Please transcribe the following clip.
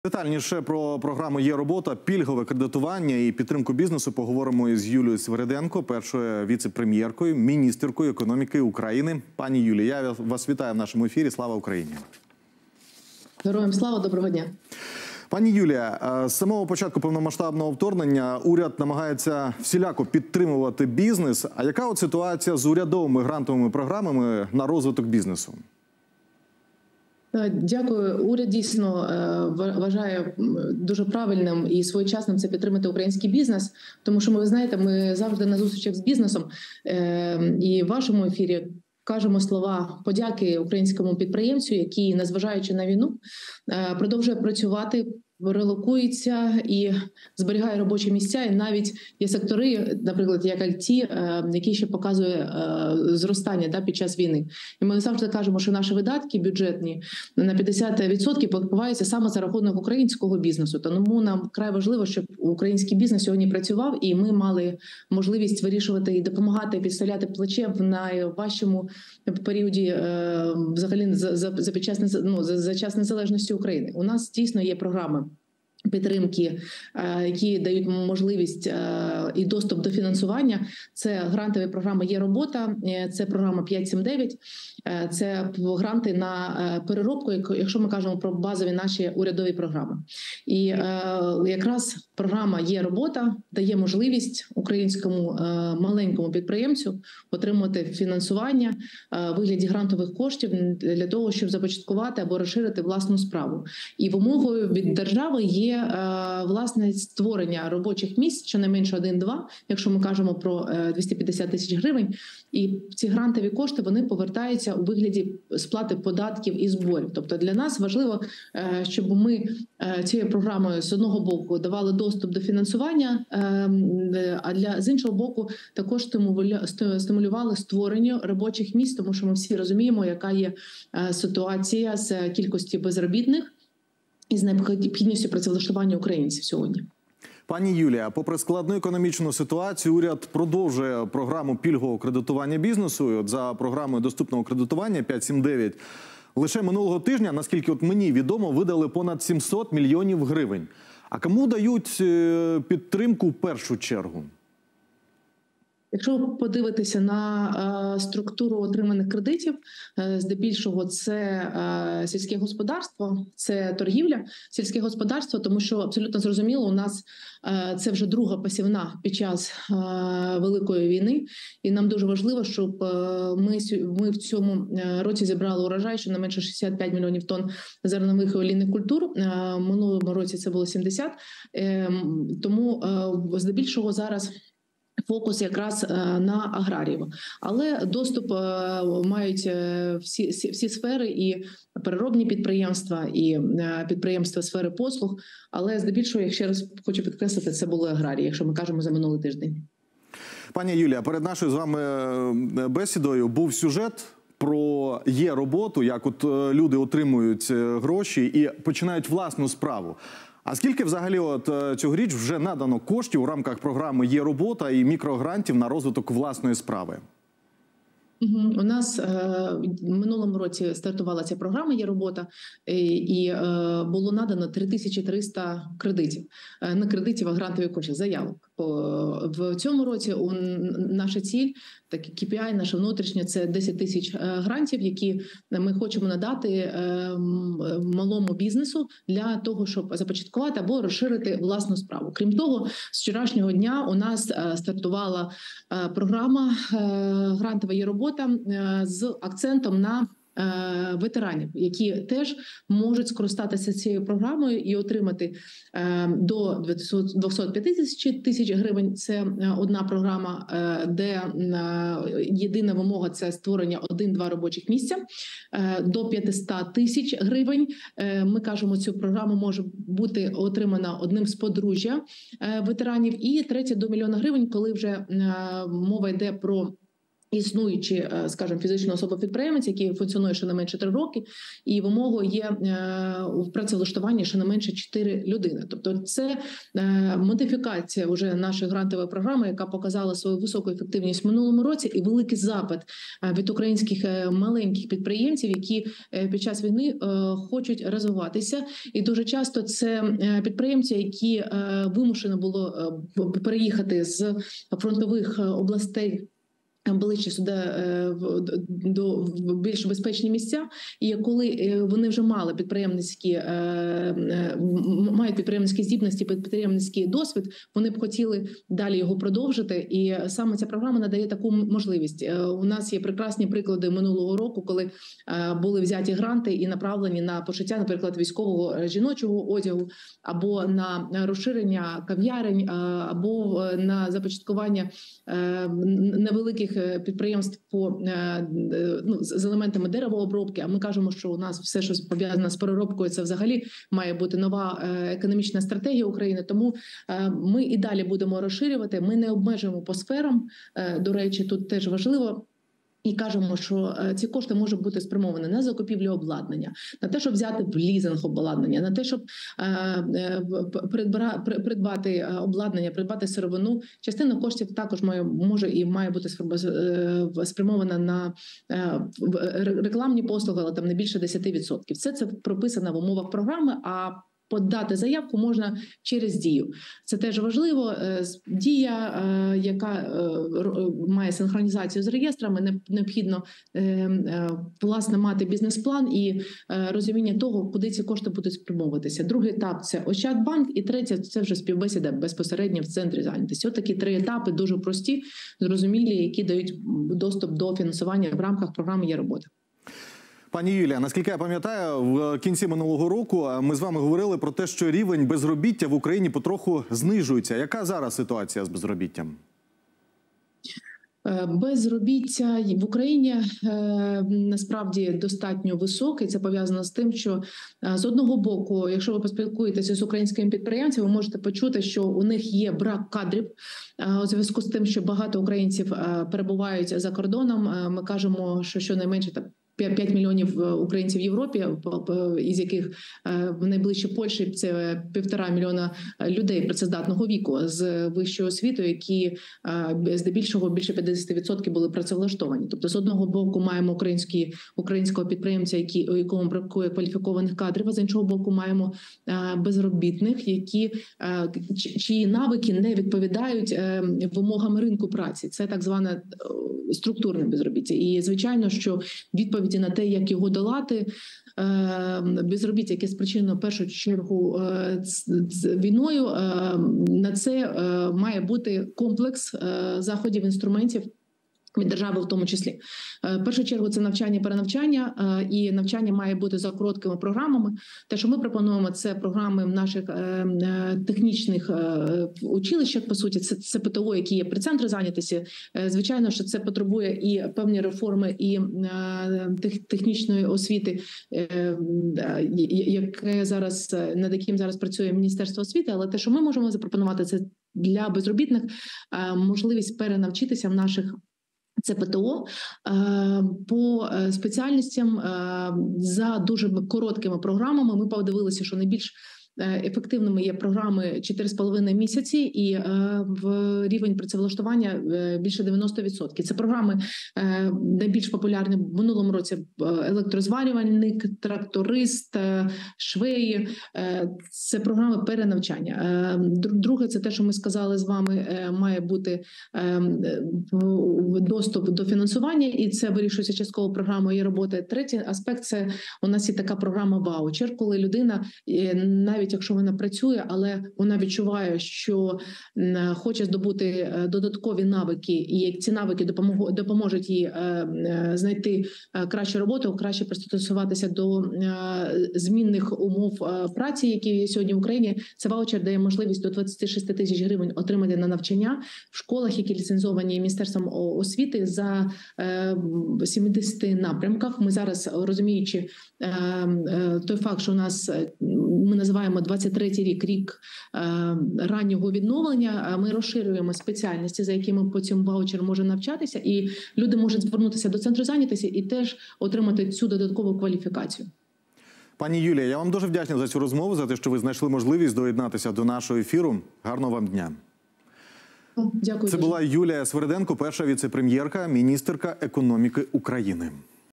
Детальніше про програму «Є робота», пільгове кредитування і підтримку бізнесу поговоримо із Юлією Свириденко, першою віце-прем'єркою, міністеркою економіки України. Пані Юлія, я вас вітаю в нашому ефірі. Слава Україні! Героям слава, доброго дня! Пані Юлія, з самого початку повномасштабного вторгнення уряд намагається всіляко підтримувати бізнес. А яка от ситуація з урядовими грантовими програмами на розвиток бізнесу? Дякую. Уряд дійсно вважає дуже правильним і своєчасним це підтримати український бізнес, тому що, ви знаєте, ми завжди на зустрічах з бізнесом і в вашому ефірі кажемо слова подяки українському підприємцю, який, незважаючи на війну, продовжує працювати, релокується і зберігає робочі місця. І навіть є сектори, наприклад, як ІТ, які ще показує зростання під час війни. І ми завжди кажемо, що наші видатки бюджетні на 50% покриваються саме за рахунок українського бізнесу. Тому нам вкрай важливо, щоб український бізнес сьогодні працював, і ми мали можливість вирішувати і допомагати, підставляти плече в найважчому періоді взагалі за час незалежності України. У нас дійсно є програми підтримки, які дають можливість і доступ до фінансування. Це грантові програми «Є робота», це програма 5-7-9, це гранти на переробку, якщо ми кажемо про базові наші урядові програми. І якраз програма «Є робота» дає можливість українському маленькому підприємцю отримати фінансування в вигляді грантових коштів для того, щоб започаткувати або розширити власну справу. І вимогою від держави є власне створення робочих місць, щонайменше 1-2, якщо ми кажемо про 250 тисяч гривень. І ці грантові кошти, вони повертаються у вигляді сплати податків і зборів. Тобто для нас важливо, щоб ми цією програмою з одного боку давали доступ до фінансування, а з іншого боку також стимулювали створення робочих місць, тому що ми всі розуміємо, яка є ситуація з кількістю безробітних і з необхідністю працевлаштування українців сьогодні. Пані Юлія, попри складну економічну ситуацію, уряд продовжує програму пільгового кредитування бізнесу. От за програмою доступного кредитування 5-7-9 лише минулого тижня, наскільки мені відомо, видали понад 700 мільйонів гривень. А кому дають підтримку в першу чергу? Якщо подивитися на структуру отриманих кредитів, здебільшого це сільське господарство, це торгівля, сільське господарство, тому що абсолютно зрозуміло, у нас це вже друга посівна під час Великої війни, і нам дуже важливо, щоб ми в цьому році зібрали урожай, що не менше 65 мільйонів тонн зернових і олійних культур. В минулому році це було 70, тому здебільшого зараз фокус якраз на аграріїв. Але доступ мають всі сфери, і переробні підприємства, і підприємства сфери послуг. Але здебільшого, я ще раз хочу підкреслити, це були аграрії, якщо ми кажемо за минулий тиждень. Пані Юлія, перед нашою з вами бесідою був сюжет про «Є роботу», як от люди отримують гроші і починають власну справу. А скільки взагалі цьогоріч вже надано коштів у рамках програми «Є робота» і мікрогрантів на розвиток власної справи? У нас в минулому році стартувала ця програма «Є робота» і було надано 3300 кредитів. Не кредитів, а грантових коштів, заявок. В цьому році наша ціль, так KPI, наша внутрішня, це 10 тисяч грантів, які ми хочемо надати малому бізнесу для того, щоб започаткувати або розширити власну справу. Крім того, з вчорашнього дня у нас стартувала програма грантова «Є робота» з акцентом на ветеранів, які теж можуть скористатися цією програмою і отримати до 250 тисяч гривень. Це одна програма, де єдина вимога – це створення 1-2 робочих місця. До 500 тисяч гривень, ми кажемо, цю програму може бути отримана одним з подружжя ветеранів. І третє – до 1 мільйона гривень, коли вже мова йде про існуючі, скажімо, фізична особа-підприємець, який функціонує щонайменше 3 роки, і вимогою є в працевлаштуванні щонайменше 4 людини. Тобто це модифікація вже нашої грантової програми, яка показала свою високу ефективність в минулому році, і великий запит від українських маленьких підприємців, які під час війни хочуть розвиватися. І дуже часто це підприємці, які вимушено було переїхати з фронтових областей ближче сюди до більш безпечні місця, і коли вони вже мають підприємницькі здібності, підприємницький досвід, вони б хотіли далі його продовжити, і саме ця програма надає таку можливість. У нас є прекрасні приклади минулого року, коли були взяті гранти і направлені на пошиття, наприклад, військового жіночого одягу, або на розширення кав'ярень, або на започаткування невеликих підприємств з елементами деревообробки. А ми кажемо, що у нас все, що пов'язане з переробкою, це взагалі має бути нова економічна стратегія України. Тому ми і далі будемо розширювати. Ми не обмежуємо по сферам. До речі, тут теж важливо. І кажемо, що ці кошти можуть бути спрямовані на закупівлю обладнання, на те, щоб взяти в лізинг обладнання, на те, щоб придбати обладнання, придбати сировину. Частина коштів також має бути спрямована на рекламні послуги, але там не більше 10%. Все це прописано в умовах програми, а подати заявку можна через Дію. Це теж важливо. Дія, яка має синхронізацію з реєстрами, необхідно власне мати бізнес-план і розуміння того, куди ці кошти будуть спрямовуватися. Другий етап – це Ощадбанк, і третє – це вже співбесіда безпосередньо в центрі зайнятості. От такі 3 етапи, дуже прості, зрозумілі, які дають доступ до фінансування в рамках програми «Є робота». Пані Юлія, наскільки я пам'ятаю, в кінці минулого року ми з вами говорили про те, що рівень безробіття в Україні потроху знижується. Яка зараз ситуація з безробіттям? Безробіття в Україні насправді достатньо високе. Це пов'язано з тим, що з одного боку, якщо ви поспілкуєтеся з українськими підприємцями, ви можете почути, що у них є брак кадрів. У зв'язку з тим, що багато українців перебувають за кордоном, ми кажемо, що щонайменше 5 мільйонів українців в Європі, із яких в найближчій Польщі це 1,5 мільйона людей працездатного віку з вищою освітою, які здебільшого більше 50% були працевлаштовані. Тобто, з одного боку, маємо українського підприємця, якому бракує кваліфікованих кадрів, а з іншого боку, маємо безробітних, чиї навики не відповідають вимогам ринку праці. Це так зване структурне безробіття. І, звичайно, що відповіді на те, як його долати, безробіття, яке спричинено в першу чергу війною, на це має бути комплекс заходів, інструментів від держави в тому числі. В першу чергу це навчання, перенавчання, і навчання має бути за короткими програмами. Те, що ми пропонуємо, це програми в наших технічних училищах, по суті, це ПТО, які є при центрі зайнятості. Звичайно, що це потребує і певні реформи, і технічної освіти, над яким зараз працює Міністерство освіти, але те, що ми можемо запропонувати, це для безробітних можливість перенавчитися в наших це ПТО по спеціальностям за дуже короткими програмами. Ми подивилися, що найбільш ефективними є програми 4,5 місяці і в рівень працевлаштування більше 90%. Це програми найбільш популярні в минулому році: електрозварювальник, тракторист, швеї. Це програми перенавчання. Друге, це те, що ми сказали з вами, має бути доступ до фінансування, і це вирішується частково програмою «Є робота». Третій аспект – це у нас є така програма «Ваучер», коли людина, навіть якщо вона працює, але вона відчуває, що хоче здобути додаткові навики, і ці навики допоможуть їй знайти кращу роботу, краще пристосуватися до змінних умов праці, які є сьогодні в Україні. Це ваучер дає можливість до 26 тисяч гривень отримати на навчання в школах, які ліцензовані Міністерством освіти, за 70 напрямках. Ми зараз, розуміючи той факт, що у нас, ми називаємо маємо 23-й рік, рік раннього відновлення. Ми розширюємо спеціальності, за якими по цьому ваучеру може навчатися, і люди можуть звернутися до центру зайнятості і теж отримати цю додаткову кваліфікацію. Пані Юлія, я вам дуже вдячний за цю розмову, за те, що ви знайшли можливість доєднатися до нашого ефіру. Гарного вам дня. Дякую. Це була Юлія Свериденко, перша віце-прем'єрка, міністерка економіки України.